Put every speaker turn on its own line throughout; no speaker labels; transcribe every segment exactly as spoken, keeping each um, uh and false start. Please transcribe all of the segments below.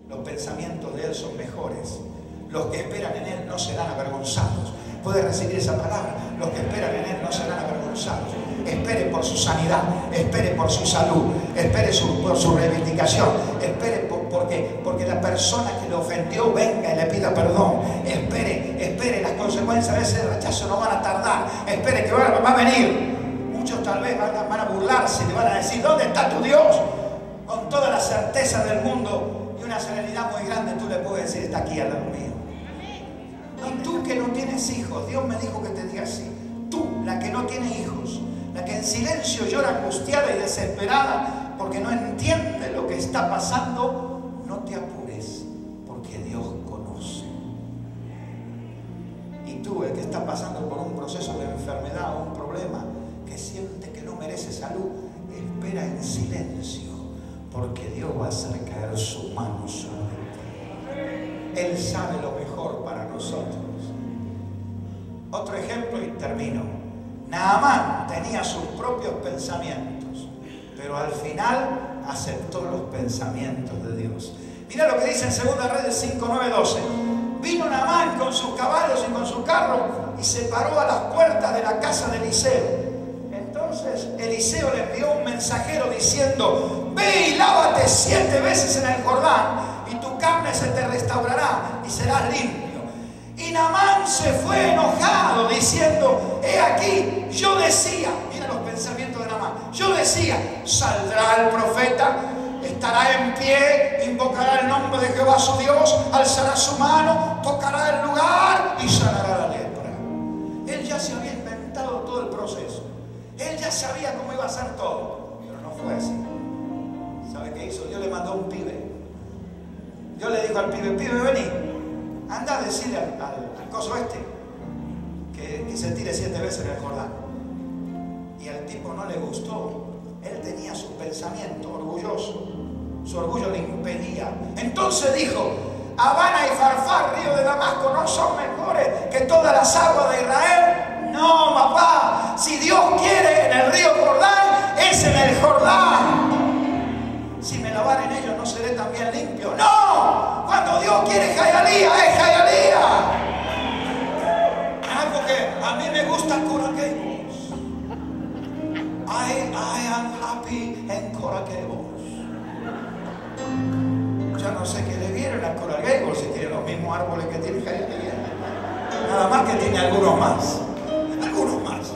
Los pensamientos de Él son mejores. Los que esperan en Él no serán avergonzados. Puede recibir esa palabra. Los que esperan en Él no serán avergonzados. Espere por su sanidad, espere por su salud, espere su, por su reivindicación, espere por, porque, porque la persona que le ofendió venga y le pida perdón. Espere, espere, las consecuencias de ese rechazo no van a tardar. Espere que va, va a venir. Muchos tal vez van a, van a burlarse y le van a decir: ¿dónde está tu Dios? Con toda la certeza del mundo y una serenidad muy grande, tú le puedes decir: está aquí al lado mío. Y tú que no tienes hijos, Dios me dijo que te diga así. Tú, la que no tiene hijos, la que en silencio llora angustiada y desesperada porque no entiende lo que está pasando, no te apures, porque Dios conoce. Y tú, el que está pasando por un proceso de enfermedad o un problema, que siente que no merece salud, espera en silencio, porque Dios va a hacer caer su mano sobre ti. Él sabe lo mejor para nosotros. Otro ejemplo y termino. Naamán tenía sus propios pensamientos, pero al final aceptó los pensamientos de Dios. Mira lo que dice en Segunda Reyes cinco, nueve, doce. Vino Naamán con sus caballos y con su carro y se paró a las puertas de la casa de Eliseo. Entonces Eliseo le envió un mensajero diciendo: ve y lávate siete veces en el Jordán y tu carne se te restaurará y serás limpio. Y Naamán se fue enojado diciendo: he aquí, yo decía, mira los pensamientos de Naamán, yo decía, saldrá el profeta, estará en pie, invocará el nombre de Jehová su Dios, alzará su mano, tocará el lugar y sanará la lepra. Él ya se había inventado todo el proceso, él ya sabía cómo iba a hacer todo, pero no fue así. ¿Sabe qué hizo? Dios le mandó un pibe. Dios le dijo al pibe: pibe, vení, anda a decirle al, al, al coso este que, que se tire siete veces en el Jordán. Y al tipo no le gustó. Él tenía su pensamiento orgulloso. Su orgullo le impedía. Entonces dijo: Habana y Farfar, río de Damasco, ¿no son mejores que todas las aguas de Israel? No, papá. Si Dios quiere en el río Jordán, es en el Jordán. Si me lavar en ellos, ¿no seré también limpio? ¡No! Cuando Dios quiere Jayalía, es Jayalía. Ah, porque a mí me gusta Coral Gables. I, I am happy en Coral Gables. Yo no sé qué le vieron a Coral Gables, si tiene los mismos árboles que tiene Jayalía. Nada más que tiene algunos más. Algunos más.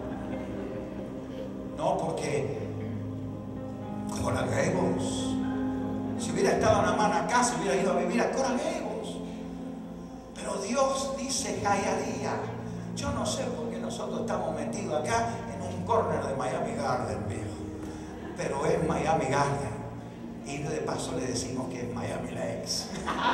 No, porque Coral Gables, si hubiera estado Naamán acá, se hubiera ido a vivir a Coral Gables. Pero Dios dice Jayalía. Yo no sé por qué nosotros estamos metidos acá en un corner de Miami Garden, viejo. Pero es Miami Garden. Y de paso le decimos que es Miami Lakes.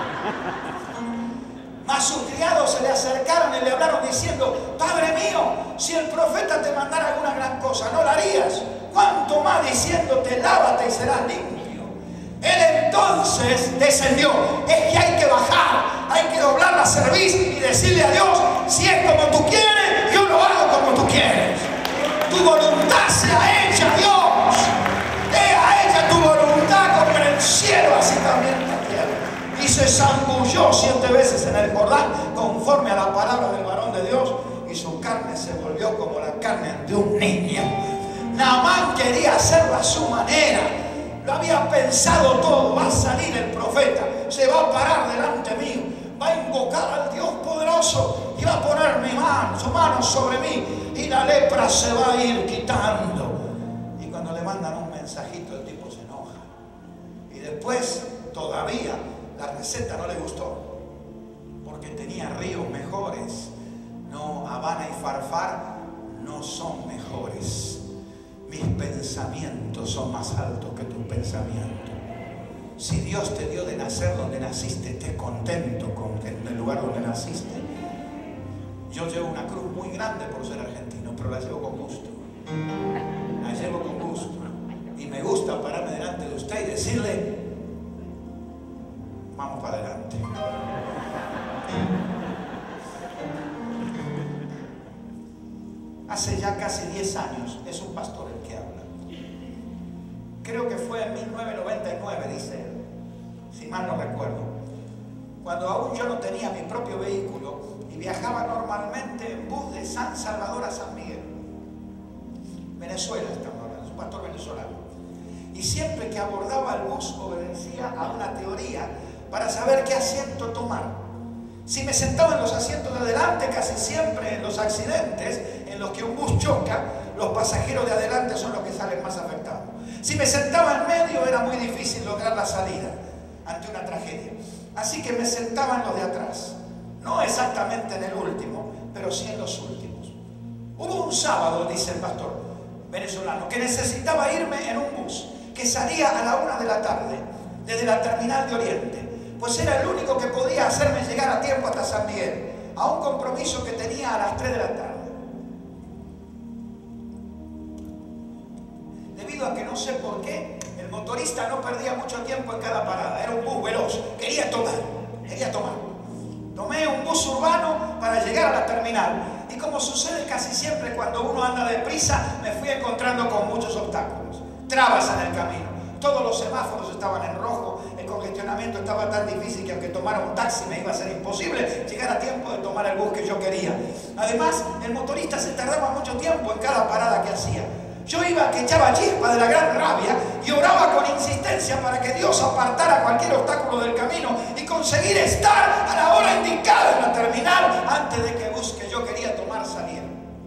Mas sus criados se le acercaron y le hablaron diciendo: Padre mío, si el profeta te mandara alguna gran cosa, ¿no la harías? ¿Cuánto más diciéndote: lávate y serás limpio? Él entonces descendió. Es que hay que bajar, hay que doblar la cerviz y decirle a Dios: si es como tú quieres, yo lo hago como tú quieres. Tu voluntad sea hecha, Dios. Sea hecha tu voluntad como en el cielo, así también en la tierra. Y se zambulló siete veces en el Jordán conforme a la palabra del varón de Dios, y su carne se volvió como la carne de un niño. Naamán quería hacerlo a su manera. Lo había pensado todo. Va a salir el profeta, se va a parar delante mío, va a invocar al Dios poderoso y va a poner mi mano, su mano sobre mí, y la lepra se va a ir quitando. Y cuando le mandan un mensajito, el tipo se enoja. Y después, todavía, la receta no le gustó, porque tenía ríos mejores. No, Habana y Farfar no son mejores. Mis pensamientos son más altos que tus pensamientos. Si Dios te dio de nacer donde naciste, estés contento con el lugar donde naciste. Yo llevo una cruz muy grande por ser argentino, pero la llevo con gusto. La llevo con gusto. Y me gusta pararme delante de usted y decirle: vamos para adelante. Hace ya casi diez años, es un pastor el que habla. Creo que fue en mil novecientos noventa y nueve, dice él. si mal no recuerdo, cuando aún yo no tenía mi propio vehículo y viajaba normalmente en bus de San Salvador a San Miguel. Venezuela estamos hablando, es un pastor venezolano. Y siempre que abordaba el bus obedecía a una teoría para saber qué asiento tomar. Si me sentaba en los asientos de adelante, casi siempre en los accidentes en los que un bus choca, los pasajeros de adelante son los que salen más afectados. Si me sentaba en medio, era muy difícil lograr la salida ante una tragedia. Así que me sentaba en los de atrás. No exactamente en el último, pero sí en los últimos. Hubo un sábado, dice el pastor venezolano, que necesitaba irme en un bus que salía a la una de la tarde desde la terminal de Oriente, pues era el único que podía hacerme llegar a tiempo hasta San Miguel, a un compromiso que tenía a las tres de la tarde. Debido a que no sé por qué, el motorista no perdía mucho tiempo en cada parada, era un bus veloz, quería tomar, quería tomar. Tomé un bus urbano para llegar a la terminal y, como sucede casi siempre cuando uno anda deprisa, me fui encontrando con muchos obstáculos, trabas en el camino. Todos los semáforos estaban en rojo, el congestionamiento estaba tan difícil que aunque tomara un taxi me iba a ser imposible llegar a tiempo de tomar el bus que yo quería. Además, el motorista se tardaba mucho tiempo en cada parada que hacía. Yo iba que echaba chispa de la gran rabia y oraba con insistencia para que Dios apartara cualquier obstáculo del camino y conseguir estar a la hora indicada en la terminal antes de que el bus que yo quería tomar saliera.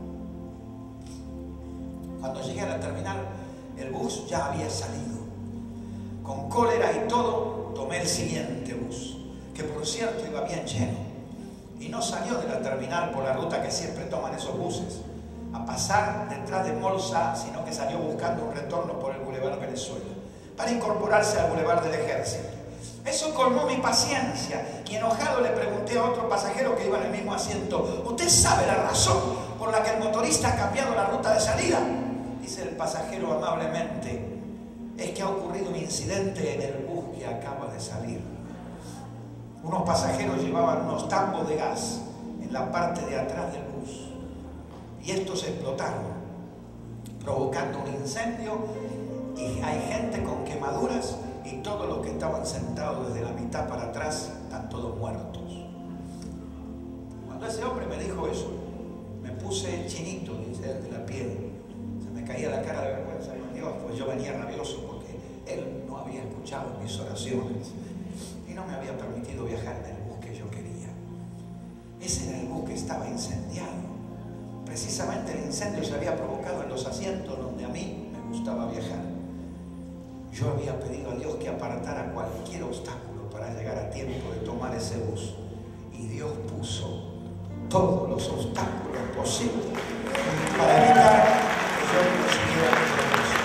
Cuando llegué a la terminal, el bus ya había salido. Con cólera y todo, tomé el siguiente bus, que por cierto iba bien lleno, y no salió de la terminal por la ruta que siempre toman esos buses, a pasar detrás de Molsa, sino que salió buscando un retorno por el Boulevard Venezuela, para incorporarse al Boulevard del Ejército. Eso colmó mi paciencia, y enojado le pregunté a otro pasajero que iba en el mismo asiento: ¿usted sabe la razón por la que el motorista ha cambiado la ruta de salida? Dice el pasajero amablemente: es que ha ocurrido un incidente en el bus que acaba de salir. Unos pasajeros llevaban unos tambos de gas en la parte de atrás del bus y estos explotaron, provocando un incendio, y hay gente con quemaduras y todos los que estaban sentados desde la mitad para atrás están todos muertos. Cuando ese hombre me dijo eso, me puse chinito, dice él, de la piel. Se me caía la cara de vergüenza. Dios, pues yo venía rabioso porque él no había escuchado mis oraciones y no me había permitido viajar en el bus que yo quería. Ese era el bus que estaba incendiado. Precisamente el incendio se había provocado en los asientos donde a mí me gustaba viajar. Yo había pedido a Dios que apartara cualquier obstáculo para llegar a tiempo de tomar ese bus, y Dios puso todos los obstáculos posibles para evitar que yo consiguiera el bus.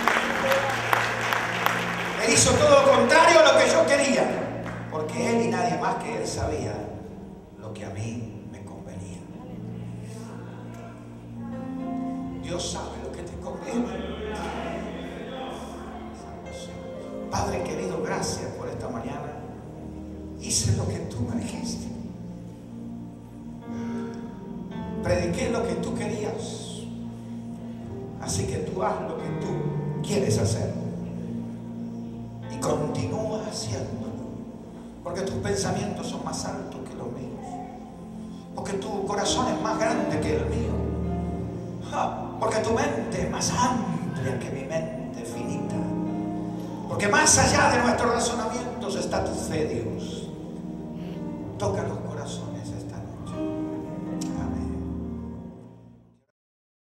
Él hizo todo lo contrario a lo que yo quería, porque Él y nadie más que Él sabía lo que a mí me convenía. Dios sabe lo que te conviene. Padre querido, gracias por esta mañana. Hice lo que tú me dijiste. Prediqué lo que tú querías. Así que tú haz lo que tú quieres hacer. Y continúa haciéndolo. Porque tus pensamientos son más altos que los míos. Porque tu corazón es más grande que el mío. Ah, porque tu mente es más amplia que mi mente finita. Porque más allá de nuestros razonamientos está tu fe, Dios. Tócalo